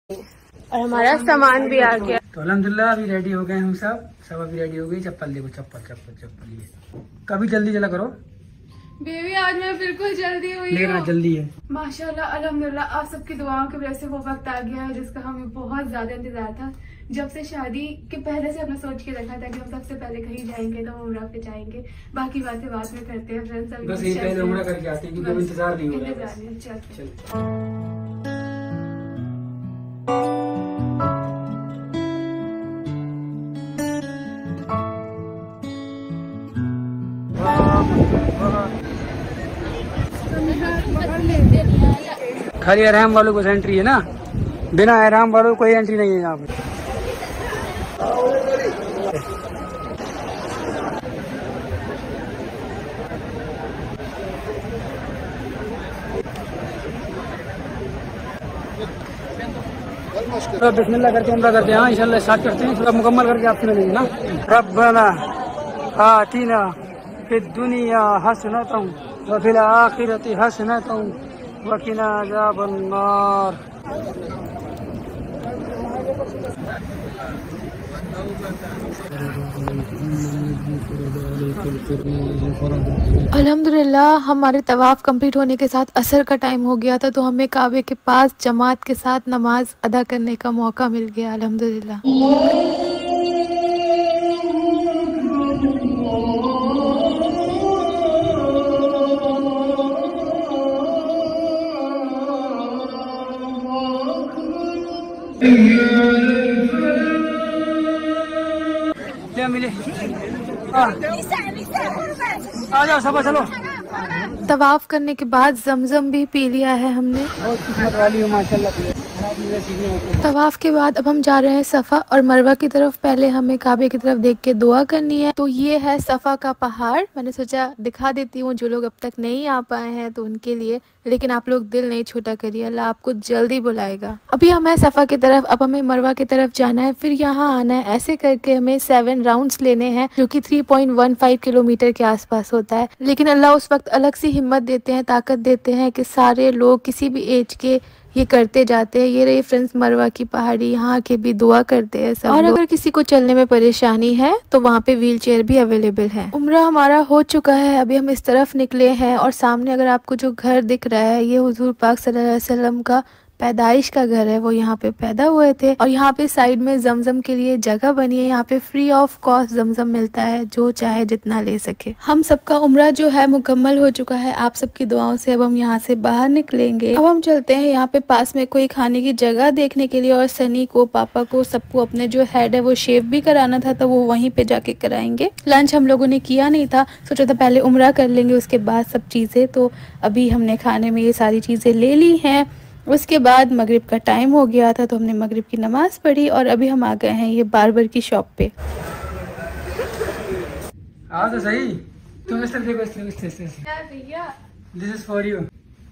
और हमारा सामान भी आ गया। तो अल्हम्दुलिल्लाह अभी रेडी हो गए हम सब अभी रेडी हो गई। चप्पल देखो, चप्पल चप्पल चप्पल ये कभी जल्दी चला करो बेबी, आज मैं बिल्कुल जल्दी हुई लेकिन जल्दी है माशाल्लाह अल्हम्दुलिल्लाह। आप सबकी दुआओं की वजह से वो वक्त आ गया है जिसका हमें बहुत ज्यादा इंतजार था। जब से शादी के पहले से हमने सोच के रखा था कि हम सबसे पहले कहीं जाएंगे तो उम्रा पे जाएंगे। बाकी बातें बाद में करते हैं फ्रेंड्स। अभी बस यही पहले उम्रा करके आते हैं क्योंकि अब इंतजार नहीं हो रहा है। चल खाली आराम वालों को एंट्री है ना, बिना आराम वालों को कोई एंट्री नहीं है यहाँ पे। थोड़ा बिस्मिल्लाह करके उम्रा करते हैं। इंशाल्लाह स्टार्ट करते हैं। थोड़ा मुकम्मल करके आपसे मिलेंगे ना। रब्बना आतिना फिद दुनिया हसनतम व फिल आखिरति हसनतम वक़िना अज़ाबन नार। अल्हम्दुलिल्लाह हमारे तवाफ कंप्लीट होने के साथ असर का टाइम हो गया था, तो हमें काबे के पास जमात के साथ नमाज अदा करने का मौका मिल गया अल्हम्दुलिल्लाह। मिले आ जाओ सब चलो। तवाफ करने के बाद जमजम भी पी लिया है हमने। बहुत किस्मत वाली हो माशाल्लाह। तवाफ के बाद अब हम जा रहे हैं सफ़ा और मरवा की तरफ। पहले हमें काबे की तरफ देख के दुआ करनी है। तो ये है सफ़ा का पहाड़। मैंने सोचा दिखा देती हूँ जो लोग अब तक नहीं आ पाए हैं तो उनके लिए, लेकिन आप लोग दिल नहीं छोटा करिए, अल्लाह आपको जल्दी बुलाएगा। अभी हम है सफ़ा की तरफ, अब हमें मरवा की तरफ जाना है, फिर यहाँ आना है। ऐसे करके हमें 7 राउंड्स लेने हैं जो कि 3.15 किलोमीटर के आसपास होता है। लेकिन अल्लाह उस वक्त अलग सी हिम्मत देते हैं, ताकत देते हैं कि सारे लोग किसी भी एज के ये करते जाते हैं। ये रही फ्रेंड्स मरवा की पहाड़ी, यहाँ के भी दुआ करते हैं सब। और अगर किसी को चलने में परेशानी है तो वहाँ पे व्हील चेयर भी अवेलेबल है। उम्रा हमारा हो चुका है, अभी हम इस तरफ निकले हैं और सामने अगर आपको जो घर दिख रहा है ये हुजूर पाक सल्लल्लाहु अलैहि वसल्लम का पैदाइश का घर है। वो यहाँ पे पैदा हुए थे और यहाँ पे साइड में जमजम के लिए जगह बनी है। यहाँ पे फ्री ऑफ कॉस्ट जमजम मिलता है, जो चाहे जितना ले सके। हम सबका उम्रा जो है मुकम्मल हो चुका है आप सबकी दुआओं से। अब हम यहाँ से बाहर निकलेंगे। अब हम चलते हैं यहाँ पे पास में कोई खाने की जगह देखने के लिए। और सनी को, पापा को, सबको अपने जो हेड है वो शेव भी कराना था, तो वो वहीं पे जाके कराएंगे। लंच हम लोगों ने किया नहीं था, सोचा था पहले उम्रा कर लेंगे उसके बाद सब चीजें। तो अभी हमने खाने में ये सारी चीजें ले ली हैं। उसके बाद मगरिब का टाइम हो गया था तो हमने मगरिब की नमाज पढ़ी और अभी हम आ गए हैं ये बार्बर की शॉप पे। हाँ तो सही, तुम इस तरह देखो, इस तरह this is for you.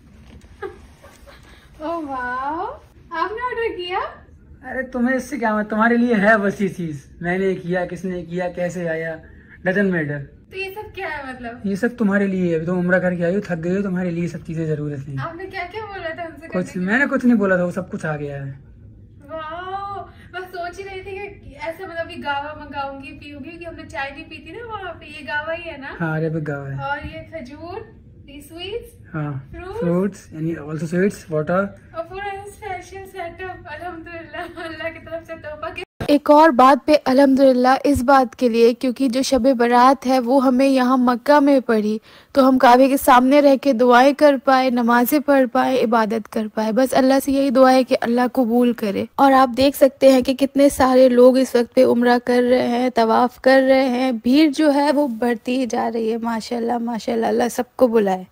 Oh wow, आपने ऑर्डर किया? अरे तुम्हें इससे क्या, तुम्हारे लिए है बस ये चीज। मैंने किया, किसने किया, कैसे आया, डजंट मैटर। तो ये सब क्या है मतलब? ये सब तुम्हारे लिए है। अभी तुम उम्रा करके आई हो, थक गई हो, तुम्हारे लिए सब चीजें जरूरत नहीं। आपने क्या क्या बोला था हमसे? कुछ मैंने कुछ नहीं बोला था, वो सब कुछ आ गया है। वाओ, मैं सोच ही रही थी कि ऐसा मतलब कि गावा मंगाऊंगी, पीऊंगी, क्योंकि हमने चाय नहीं पी थी ना वहाँ पे। ये गावा ही है ना? हाँ अरेबिक गावा है। और ये खजूर, स्वीट्स, हाँ fruits and also sweets, water और पूरा स्पेशल सेटअप अल्हम्दुलिल्लाह अल्लाह की तरफ से तोहफा। एक और बात पे अल्हम्दुलिल्लाह इस बात के लिए क्योंकि जो शब बारात है वो हमें यहाँ मक्का में पड़ी, तो हम काबे के सामने रह के दुआएं कर पाए, नमाजें पढ़ पाए, इबादत कर पाए। बस अल्लाह से यही दुआ है कि अल्लाह कबूल करे। और आप देख सकते हैं कि कितने सारे लोग इस वक्त पे उम्रा कर रहे हैं, तवाफ कर रहे हैं। भीड़ जो है वो बढ़ती ही जा रही है माशाल्लाह माशाल्लाह। अल्लाह सबको बुलाए।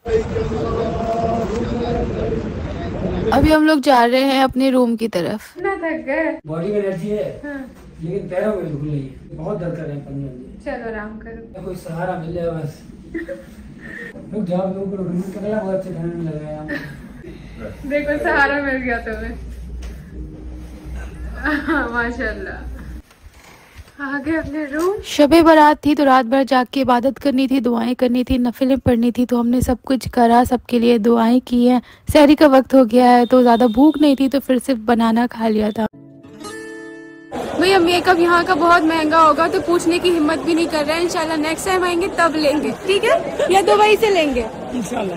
अभी हम लोग जा रहे हैं अपने रूम की तरफ। ना थक गए, बॉडी में एनर्जी है। हाँ। लेकिन पैरों में दुख रही है, बहुत दर्द कर रहे हैं पंजे। चलो आराम करो, कोई सहारा मिल जाए बस। लोग जाओ लोग करना बहुत अच्छे खाने में लगा है। देखो सहारा मिल गया तुम्हें। माशाल्लाह। आ गए अपने रूम। शबे बारात थी तो रात भर जाग के इबादत करनी थी, दुआएं करनी थी, नफिलें पढ़नी थी, तो हमने सब कुछ करा, सबके लिए दुआएं की हैं। सहरी का वक्त हो गया है तो ज़्यादा भूख नहीं थी तो फिर सिर्फ बनाना खा लिया था। भैया मेकअप यहाँ का बहुत महंगा होगा तो पूछने की हिम्मत भी नहीं कर रहे हैं। इंशाल्लाह नेक्स्ट टाइम आएंगे तब लेंगे, ठीक है, या दुबई से लेंगे इंशाल्लाह।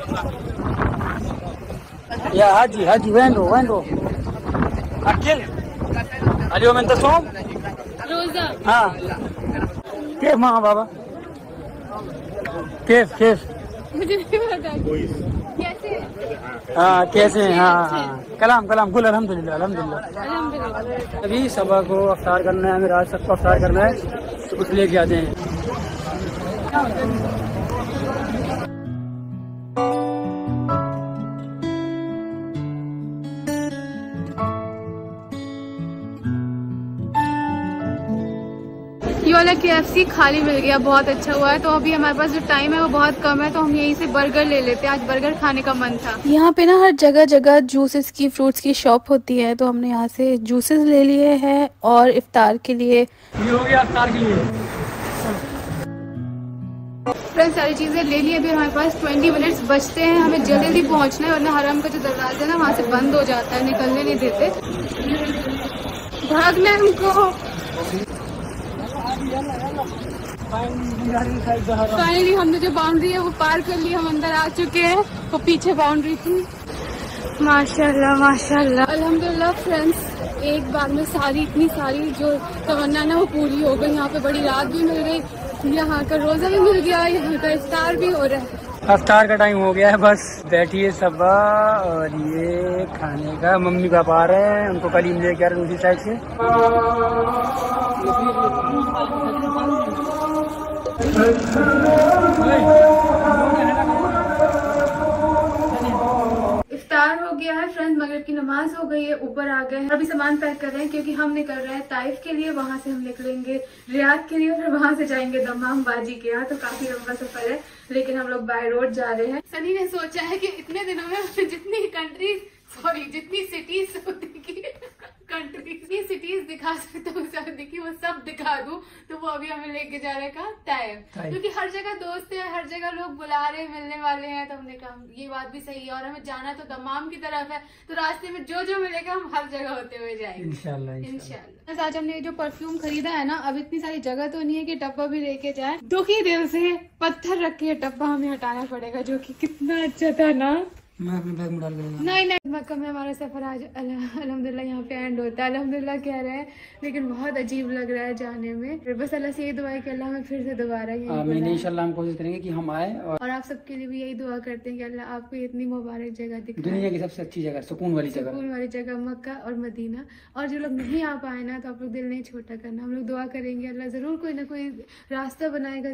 या हाजी हाजी वेंडो अकिल अलियो में तसोम रोजा। हाँ केफ माँ बाबा केफ मुझे नहीं पता कैसे। हाँ कैसे हैं? हाँ कलाम गुल अल्हम्दुलिल्लाह। अभी सबा को अफ्तार करना है, हमें रात सबको अफ्तार करना है तो कुछ लेके आते हैं। ये वाला KFC खाली मिल गया, बहुत अच्छा हुआ है। तो अभी हमारे पास जो टाइम है वो बहुत कम है तो हम यहीं से बर्गर ले लेते हैं। आज बर्गर खाने का मन था। यहाँ पे ना हर जगह जूसेस की, फ्रूट्स की शॉप होती है तो हमने यहाँ से जूसेस ले लिए हैं और इफ्तार के लिए ये हो गया इफ्तार के लिए। फ्रेंड्स सारी चीज़ें ले ली। अभी हमारे पास 20 मिनट्स बचते हैं, हमें जल्दी पहुँचना है वरना हरम का जो दरवाजा है ना वहाँ से बंद हो जाता है, निकलने नहीं देते, भागना है हमको। फाइनली हमने जो बाउंड्री है वो पार कर ली, हम अंदर आ चुके हैं। वो पीछे बाउंड्री थी। माशाल्लाह अल्हम्दुलिल्लाह। फ्रेंड्स एक बार में इतनी सारी जो तमन्ना ना वो पूरी हो गई। यहाँ पे बड़ी रात भी मिल गई, यहाँ का रोजा भी मिल गया, यहाँ का इफ्तार भी हो रहा है। अफ्तार का टाइम हो गया है, बस बैठिए सबा। और ये खाने का मम्मी पापा आ रहे हैं, उनको कलीम लेके आ रहे हैं दूसरी साइड से। इफ्तार हो गया है फ्रेंड्स, मगरिब की नमाज हो गई है, ऊपर आ गए हैं। अभी सामान पैक कर रहे हैं क्योंकि हम निकल रहे हैं ताइफ के लिए, वहां से हम निकलेंगे रियाद के लिए, फिर वहां से जाएंगे दमाम बाजी के यहाँ। तो काफी लंबा सफर है लेकिन हम लोग बाय रोड जा रहे हैं। सनी ने सोचा है कि इतने दिनों में जितनी सिटीज सिटीज दिखा सकता हूँ देखिए वो सब दिखा दूं। तो वो अभी हमें लेके जा रहे हैं कहाँ, ताइफ, क्योंकि हर जगह दोस्त है, हर जगह लोग बुला रहे हैं, मिलने वाले हैं। तो हमने कहा ये बात भी सही है और हमें जाना तो दमाम की तरफ है, तो रास्ते में जो मिलेगा हम हर जगह होते हुए जाएंगे इंशाल्लाह। आज हमने जो परफ्यूम खरीदा है ना, अब इतनी सारी जगह तो नहीं है कि डब्बा भी लेके जाए। दुखी दिल से पत्थर रख के डब्बा हमें हटाना पड़ेगा, जो कि कितना अच्छा था ना। मैं अपने बैग में डाल के नहीं मक्का में हमारा सफर आज अल्हम्दुलिल्लाह यहाँ पे एंड होता है। अल्हम्दुलिल्लाह कह रहे हैं लेकिन बहुत अजीब लग रहा है जाने में। फिर बस अल्लाह से यही दुआ है कि अल्लाह हमें फिर से दोबारा इंशाल्लाह हम कोशिश करेंगे कि हम आए। और आप सबके लिए भी यही दुआ करते हैं कि अल्लाह आपको इतनी मुबारक जगह दिखाए, दुनिया की सबसे अच्छी जगह, सुकून वाली जगह मक्का और मदीना। और जो लोग नहीं आ पाए ना तो आप लोग दिल नहीं छोटा करना, हम लोग दुआ करेंगे अल्लाह जरूर कोई ना कोई रास्ता बनाएगा।